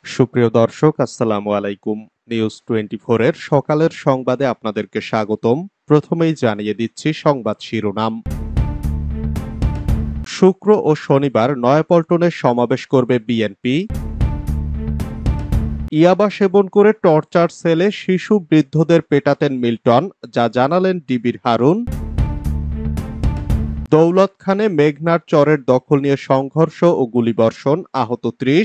সুপ্রিয় দর্শক, আসসালামু আলাইকুম। নিউজ 24 এর সকালের সংবাদে আপনাদেরকে স্বাগতম। প্রথমেই জানিয়ে দিচ্ছি সংবাদ শিরোনাম। শুক্র ও শনিবার নয়াপল্টনে সমাবেশ করবে বিএনপি। ইয়াবা সেবন করে টর্চার সেলে শিশু বৃদ্ধদের পেটাতেন মিল্টন, যা জানালেন ডিবির হারুন। দৌলতখানে মেঘনার চরের দখল নিয়ে সংঘর্ষ ও গুলিবর্ষণ, আহত ৩০।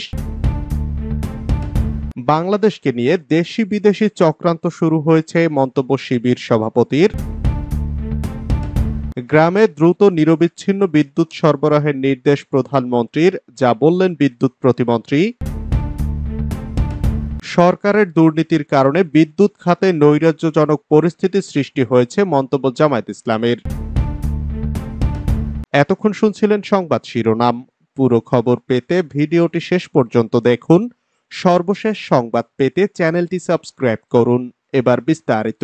বাংলাদেশকে নিয়ে দেশি বিদেশি চক্রান্ত শুরু হয়েছে, মন্তব্য শিবির সভাপতির। গ্রামে দ্রুত নিরবিচ্ছিন্ন বিদ্যুৎ সরবরাহের নির্দেশ প্রধানমন্ত্রীর, যা বললেন বিদ্যুৎ প্রতিমন্ত্রী। সরকারের দুর্নীতির কারণে বিদ্যুৎ খাতে নৈরাজ্যজনক পরিস্থিতি সৃষ্টি হয়েছে, মন্তব্য জামায়াত ইসলামীর। এতক্ষণ শুনছিলেন সংবাদ শিরোনাম। পুরো খবর পেতে ভিডিওটি শেষ পর্যন্ত দেখুন। সর্বশেষ সংবাদ পেতে চ্যানেলটি সাবস্ক্রাইব করুন। এবার বিস্তারিত।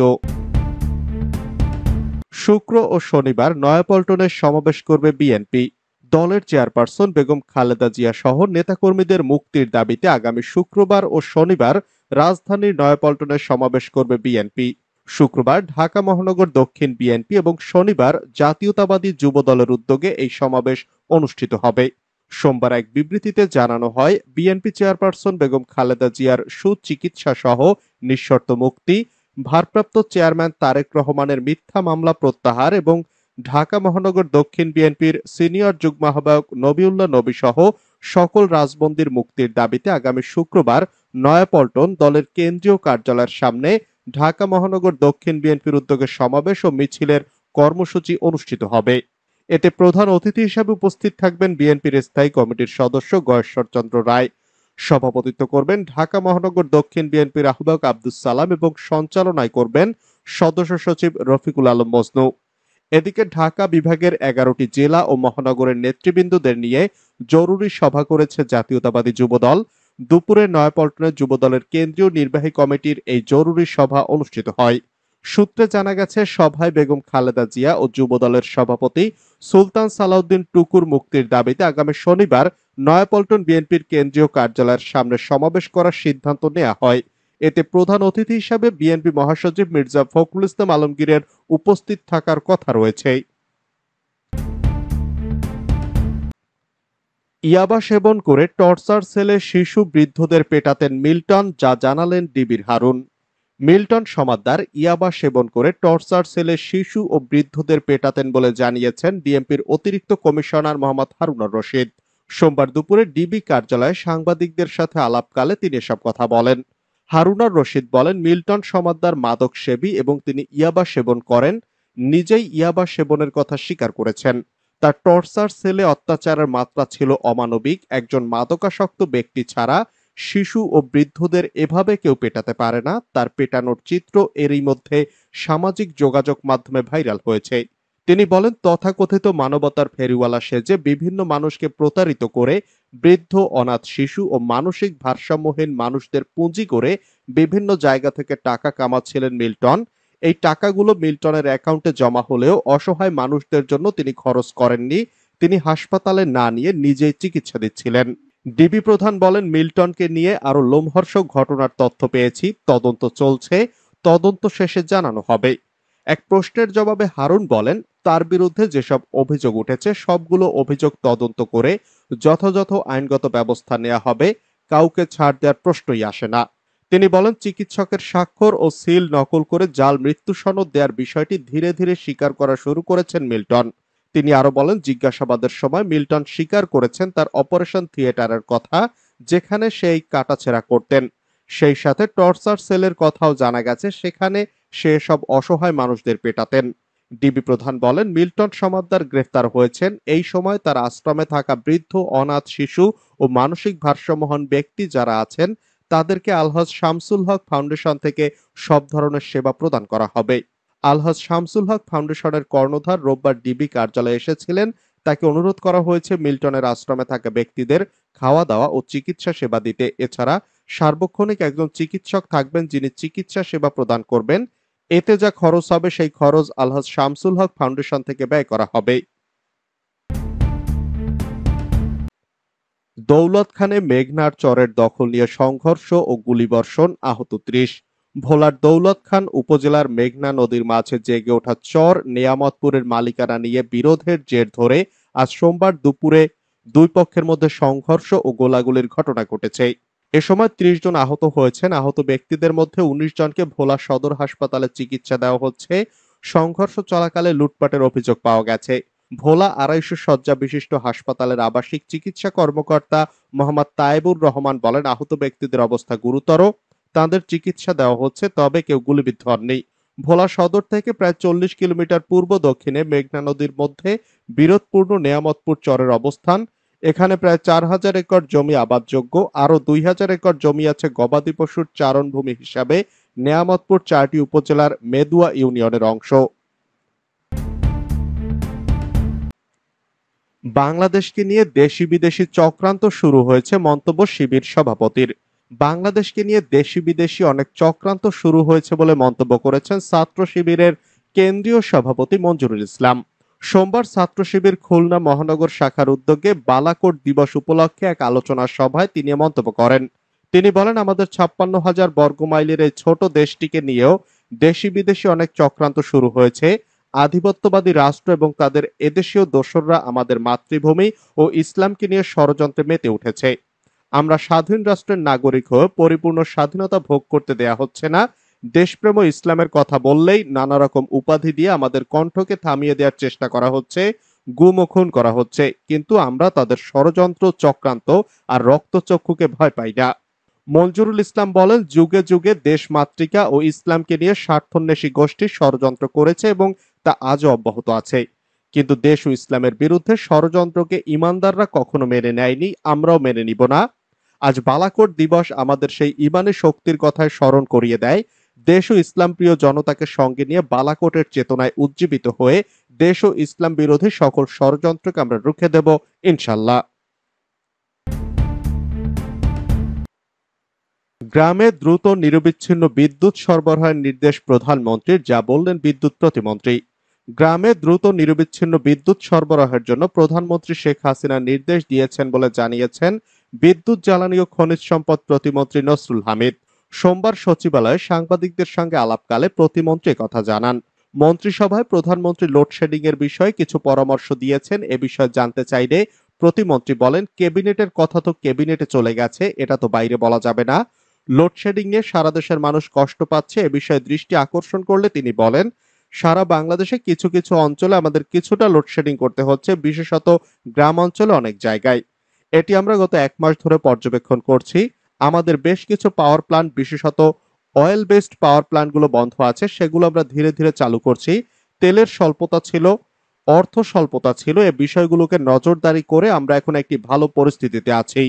শুক্র ও শনিবার নয়াপল্টনে সমাবেশ করবে বিএনপি। দলের চেয়ারপারসন বেগম খালেদা জিয়া সহ নেতাকর্মীদের মুক্তির দাবিতে আগামী শুক্রবার ও শনিবার রাজধানীর নয়াপল্টনে সমাবেশ করবে বিএনপি। শুক্রবার ঢাকা মহানগর দক্ষিণ বিএনপি এবং শনিবার জাতীয়তাবাদী যুব দলের উদ্যোগে এই সমাবেশ অনুষ্ঠিত হবে। সোমবার এক বিবৃতিতে জানানো হয়, বিএনপি চেয়ারপারসন বেগম খালেদা জিয়ার সুচিকিৎসা সহ নিঃশর্ত মুক্তি, ভারপ্রাপ্ত চেয়ারম্যান তারেক রহমানের মিথ্যা মামলা প্রত্যাহার এবং ঢাকা মহানগর দক্ষিণ বিএনপির সিনিয়র যুগ্ম আহ্বায়ক নবিউল্লাহ নবী সহ সকল রাজবন্দীর মুক্তির দাবিতে আগামী শুক্রবার নয়াপল্টন দলের কেন্দ্রীয় কার্যালয়ের সামনে ঢাকা মহানগর দক্ষিণ বিএনপির উদ্যোগে সমাবেশ ও মিছিলের কর্মসূচি অনুষ্ঠিত হবে। এতে প্রধান অতিথি হিসেবে উপস্থিত থাকবেন বিএনপির স্থায়ী কমিটির সদস্য গয়েশ্বর চন্দ্র রায়। সভাপতিত্ব করবেন ঢাকা মহানগর দক্ষিণ বিএনপির আহ্বায়ক আব্দুস সালাম এবং সঞ্চালনায় করবেন সদস্য সচিব রফিকুল আলম মজনু। এদিকে ঢাকা বিভাগের 11টি জেলা ও মহানগরের নেতৃবৃন্দদের নিয়ে জরুরি সভা করেছে জাতীয়তাবাদী যুবদল। দুপুরে নয়াপল্টনে যুবদলের কেন্দ্রীয় নির্বাহী কমিটির এই জরুরি সভা অনুষ্ঠিত হয়। সূত্রে জানা গেছে, সভায় বেগম খালেদা জিয়া ও যুবদলের সভাপতি সুলতান সালাউদ্দিন টুকুর মুক্তির দাবিতে আগামী শনিবার নয়াপল্টন বিএনপির কেন্দ্রীয় কার্যালয়ের সামনে সমাবেশ করার সিদ্ধান্ত নেওয়া হয়। এতে প্রধান অতিথি হিসাবে বিএনপি মহাসচিব মির্জা ফখরুল ইসলাম আলমগীরের উপস্থিত থাকার কথা রয়েছে। ইয়াবা সেবন করে টর্চার সেলে শিশু বৃদ্ধদের পেটাতেন মিল্টন, যা জানালেন ডিবির হারুন। মিল্টন সমাদ্দার ইয়াবা সেবন করে টর্চার সেলে শিশু ও বৃদ্ধদের পেটাতেন বলে জানিয়েছেন ডিএমপির অতিরিক্ত কমিশনার মোহাম্মদ হারুনুর রশিদ। সোমবার দুপুরে ডিবি কার্যালয়ে সাংবাদিকদের সাথে আলাপকালে তিনি এসব কথা বলেন। হারুনুর রশিদ বলেন, মিল্টন সমাদ্দার মাদক সেবী এবং তিনি ইয়াবা সেবন করেন। নিজেই ইয়াবা সেবনের কথা স্বীকার করেছেন। তার টর্চার সেলে অত্যাচারের মাত্রা ছিল অমানবিক। একজন মাদকাসক্ত ব্যক্তি ছাড়া শিশু ও বৃদ্ধদের এভাবে কেউ পেটাতে পারে না। তার পেটানোর চিত্র এরই মধ্যে সামাজিক যোগাযোগ মাধ্যমে ভাইরাল হয়েছে। তিনি বলেন, তথাকথিত মানবতার ফেরিওয়ালা সেজে বিভিন্ন মানুষকে প্রতারিত করে বৃদ্ধ, অনাথ শিশু ও মানসিক ভারসাম্যহীন মানুষদের পুঁজি করে বিভিন্ন জায়গা থেকে টাকা কামাচ্ছিলেন মিল্টন। এই টাকাগুলো মিল্টনের অ্যাকাউন্টে জমা হলেও অসহায় মানুষদের জন্য তিনি খরচ করেননি। তিনি হাসপাতালে না নিয়ে নিজেই চিকিৎসা দিচ্ছিলেন। ডিবি প্রধান বলেন, মিল্টনকে নিয়ে আরো লোমহর্ষক ঘটনার তথ্য পেয়েছি, তদন্ত চলছে, তদন্ত শেষে জানানো হবে। এক প্রশ্নের জবাবে হারুন বলেন, তার বিরুদ্ধে যেসব অভিযোগ উঠেছে সবগুলো অভিযোগ তদন্ত করে যথাযথ আইনগত ব্যবস্থা নেওয়া হবে। কাউকে ছাড় দেওয়ার প্রশ্নই আসে না। তিনি বলেন, চিকিৎসকের স্বাক্ষর ও সিল নকল করে জাল মৃত্যু সনদ দেওয়ার বিষয়টি ধীরে ধীরে স্বীকার করা শুরু করেছেন মিল্টন। তিনি আরো বলেন, জিজ্ঞাসাবাদের সময় মিল্টন স্বীকার করেছেন তার অপারেশন থিয়েটারের কথা, যেখানে সেই কাটাছেঁড়া করতেন। সেই সাথে টর্চার সেলের কথাও জানা গেছে, সেখানে সে সব অসহায় মানুষদের পেটাতেন। ডিবি প্রধান বলেন, মিল্টন সমাদ্দার গ্রেফতার হয়েছেন এই সময় তার আশ্রমে থাকা বৃদ্ধ, অনাথ শিশু ও মানসিক ভারসাম্যহীন ব্যক্তি যারা আছেন তাদেরকে আলহাজ শামসুল হক ফাউন্ডেশন থেকে সব ধরনের সেবা প্রদান করা হবে। আলহাজ শামসুল হক ফাউন্ডেশনের কর্ণধার রোববার ডিবি কার্যালয়ে এসেছিলেন। তাকে অনুরোধ করা হয়েছে মিল্টনের আশ্রমে থাকা ব্যক্তিদের খাওয়া দাওয়া ও চিকিৎসা সেবা দিতে। এছাড়া সার্বক্ষণিক একজন চিকিৎসক থাকবেন যিনি চিকিৎসা সেবা প্রদান করবেন। এতে যা খরচ হবে সেই খরচ আলহাজ শামসুল হক ফাউন্ডেশন থেকে ব্যয় করা হবে। দৌলত খানে মেঘনার চরের দখল নিয়ে সংঘর্ষ ও গুলিবর্ষণ, আহত ৩০। ভোলার দৌলত খান উপজেলার মেঘনা নদীর মাঝে জেগে ওঠা চর নেয়ামতপুরের মালিকানা নিয়ে বিরোধের জের ধরে আজ সোমবার দুপুরে দুই পক্ষের মধ্যে সংঘর্ষ ও গোলাগুলির ঘটনা ঘটেছে। এ সময় ৩০ জন আহত হয়েছেন। আহত ব্যক্তিদের মধ্যে ১৯ জনকে ভোলা সদর হাসপাতালে চিকিৎসা দেওয়া হচ্ছে। সংঘর্ষ চলাকালে লুটপাটের অভিযোগ পাওয়া গেছে। ভোলা ২৫০ শয্যা বিশিষ্ট হাসপাতালের আবাসিক চিকিৎসা কর্মকর্তা মোহাম্মদ তায়েবুর রহমান বলেন, আহত ব্যক্তিদের অবস্থা গুরুতর, তাদের চিকিৎসা দেওয়া হচ্ছে, তবে কেউ গুলিবিদ্ধ হননি। ভোলা সদর থেকে প্রায় ৪০ কিলোমিটার পূর্ব দক্ষিণে মেঘনা নদীর মধ্যে বিরোধপূর্ণ নেয়ামতপুর চরের অবস্থান। এখানে প্রায় ৪,০০০ একর জমি আবাদযোগ্য, আরো ২,০০০ একর জমি আছে গবাদি পশুর চারণভূমি হিসাবে। নেয়ামতপুর ৪টি উপজেলার মেদুয়া ইউনিয়নের অংশ। বাংলাদেশকে নিয়ে দেশি বিদেশি চক্রান্ত শুরু হয়েছে, মন্তব্য শিবির সভাপতির। বাংলাদেশকে নিয়ে দেশি বিদেশি অনেক চক্রান্ত শুরু হয়েছে বলে মন্তব্য করেছেন ছাত্র শিবিরের কেন্দ্রীয় সভাপতি মঞ্জুরুল ইসলাম। সোমবার ছাত্র শিবির খুলনা মহানগর শাখার উদ্যোগে বালাকোট দিবস উপলক্ষে এক আলোচনা সভায় তিনি মন্তব্য করেন। তিনি বলেন, আমাদের ৫৬,০০০ বর্গমাইলের এই ছোট দেশটিকে নিয়েও দেশি বিদেশি অনেক চক্রান্ত শুরু হয়েছে। আধিপত্যবাদী রাষ্ট্র এবং তাদের এদেশীয় দোসররা আমাদের মাতৃভূমি ও ইসলামকে নিয়ে ষড়যন্ত্রে মেতে উঠেছে। আমরা স্বাধীন রাষ্ট্রের নাগরিক হয়ে পরিপূর্ণ স্বাধীনতা ভোগ করতে দেয়া হচ্ছে না। দেশপ্রেম ও ইসলামের কথা বললেই নানা রকম উপাধি দিয়ে আমাদের কণ্ঠকে থামিয়ে দেওয়ার চেষ্টা করা হচ্ছে, গুম ও খুন করা হচ্ছে। কিন্তু আমরা তাদের ষড়যন্ত্র, চক্রান্ত আর রক্তচক্ষুকে ভয় পাই না। মঞ্জুরুল ইসলাম বলেন, যুগে যুগে দেশ মাতৃকা ও ইসলামকে নিয়ে স্বার্থন্বেষী গোষ্ঠী ষড়যন্ত্র করেছে এবং তা আজও অব্যাহত আছে। কিন্তু দেশ ও ইসলামের বিরুদ্ধে ষড়যন্ত্রকে ইমানদাররা কখনো মেনে নেয়নি, আমরাও মেনে নিব না। আজ বালাকোট দিবস আমাদের সেই ইমানি শক্তির কথায় স্মরণ করিয়ে দেয়। দেশ ও ইসলাম প্রিয় জনতাকে সঙ্গে নিয়ে বালাকোটের চেতনায় উজ্জীবিত হয়ে দেশ ও ইসলাম বিরোধী সকল ষড়যন্ত্রকে আমরা রুখে দেব ইনশাল্লাহ। গ্রামে দ্রুত নিরবিচ্ছিন্ন বিদ্যুৎ সরবরাহের নির্দেশ প্রধানমন্ত্রীর, যা বললেন বিদ্যুৎ প্রতিমন্ত্রী। গ্রামে দ্রুত নিরবিচ্ছিন্ন বিদ্যুৎ সরবরাহের জন্য প্রধানমন্ত্রী শেখ হাসিনা নির্দেশ দিয়েছেন বলে জানিয়েছেন বিদ্যুৎ, জ্বালানি ও খনিজ সম্পদ প্রতিমন্ত্রী নসরুল হামিদ। সোমবার সচিবালয়ে সাংবাদিকদের সঙ্গে আলাপকালে প্রতিমন্ত্রী কথা জানান। মন্ত্রিসভায় প্রধানমন্ত্রী লোডশেডিং এর বিষয়ে কিছু পরামর্শ দিয়েছেন। এ বিষয়ে জানতে চাইলে প্রতিমন্ত্রী বলেন, ক্যাবিনেটের কথা তো ক্যাবিনেটে চলে গেছে, এটা তো বাইরে বলা যাবে না। লোডশেডিং নিয়ে সারা দেশের মানুষ কষ্ট পাচ্ছে, এ বিষয়ে দৃষ্টি আকর্ষণ করলে তিনি বলেন, সারা বাংলাদেশে কিছু কিছু অঞ্চলে আমাদের কিছুটা লোডশেডিং করতে হচ্ছে, বিশেষত গ্রাম অঞ্চলে অনেক জায়গায়। এটি আমরা গত ১ মাস ধরে পর্যবেক্ষণ করছি। আমাদের বেশ কিছু পাওয়ার প্ল্যান্ট, বিশেষত অয়েল বেসড পাওয়ার প্ল্যান্টগুলো বন্ধ আছে, সেগুলো আমরা ধীরে ধীরে চালু করছি। তেলের স্বল্পতা ছিল, অর্থ স্বল্পতা ছিল, এ বিষয়গুলোকে নজরদারি করে আমরা এখন একটি ভালো পরিস্থিতিতে আছি।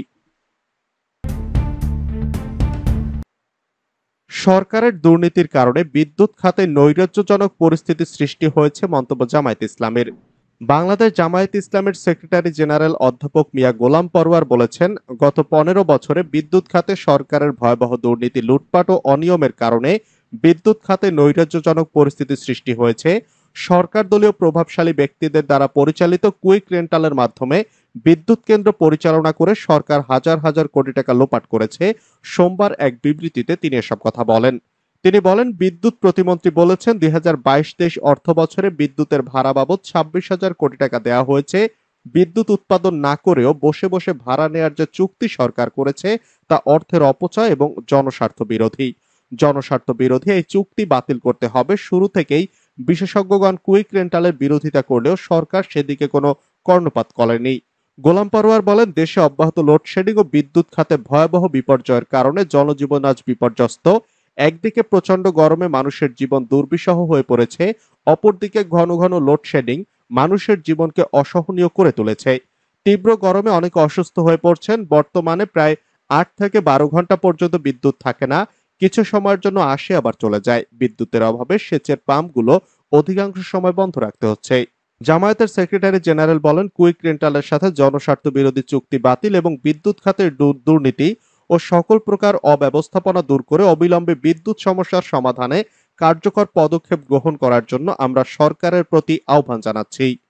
সরকারের দুর্নীতির কারণে বিদ্যুৎ খাতে নৈরাজ্যজনক পরিস্থিতি সৃষ্টি হয়েছে, মন্তব্য জামায়াত ইসলামের। বাংলাদেশ জামায়াত ইসলামের সেক্রেটারি জেনারেল অধ্যাপক মিয়া গোলাম পরওয়ার বলেছেন, গত ১৫ বছরে বিদ্যুৎ খাতে সরকারের ভয়াবহ দুর্নীতি, লুটপাট ও অনিয়মের কারণে বিদ্যুৎ খাতে নৈরাজ্যজনক পরিস্থিতি সৃষ্টি হয়েছে। সরকার দলীয় প্রভাবশালী ব্যক্তিদের দ্বারা পরিচালিত কুইক রেন্টালের মাধ্যমে বিদ্যুৎ কেন্দ্র পরিচালনা করে সরকার হাজার হাজার কোটি টাকা লোপাট করেছে। সোমবার এক বিবৃতিতে তিনি এসব কথা বলেন। তিনি বলেন, বিদ্যুৎ প্রতিমন্ত্রী বলেছেন, ২০২২-২৩ অর্থ বছরে বিদ্যুতের ভাড়া বাবদ ২৬,০০০ কোটি টাকা দেওয়া হয়েছে। বিদ্যুৎ উৎপাদন না করেও বসে বসে ভাড়া নেয়ার যে চুক্তি সরকার করেছে তা অর্থের অপচয় এবং জনস্বার্থ বিরোধী। জনস্বার্থ বিরোধী এই চুক্তি বাতিল করতে হবে। শুরু থেকেই বিশেষজ্ঞগণ কুইক রেন্টালের বিরোধিতা করলেও সরকার সেদিকে কোনো কর্ণপাত করেনি। গোলাম পরওয়ার বলেন, দেশে অব্যাহত লোডশেডিং ও বিদ্যুৎ খাতে ভয়াবহ বিপর্যয়ের কারণে জনজীবন আজ বিপর্যস্ত। একদিকে প্রচন্ড গরমে মানুষের জীবন দুর্বিষহ হয়ে পড়েছে, অপরদিকে ঘন ঘন লোডশেডিং মানুষের জীবনকে অসহনীয় করে তুলেছে। তীব্র গরমে অনেকে অসুস্থ হয়ে পড়ছেন। বর্তমানে প্রায় ৮ থেকে ১২ ঘন্টা পর্যন্ত বিদ্যুৎ থাকে না, কিছু সময়ের জন্য আসে আবার চলে যায়। বিদ্যুতের অভাবে সেচের পাম্পগুলো অধিকাংশ সময় বন্ধ রাখতে হচ্ছে। জামায়াতের সেক্রেটারি জেনারেল বলেন, কুইক রেন্টালের সাথে জনস্বার্থ বিরোধী চুক্তি বাতিল এবং বিদ্যুৎ খাতের দুর্নীতি ও সকল প্রকার অব্যবস্থাপনা দূর করে অবিলম্বে বিদ্যুৎ সমস্যার সমাধানে কার্যকর পদক্ষেপ গ্রহণ করার জন্য আমরা সরকারের প্রতি আহ্বান জানাচ্ছি।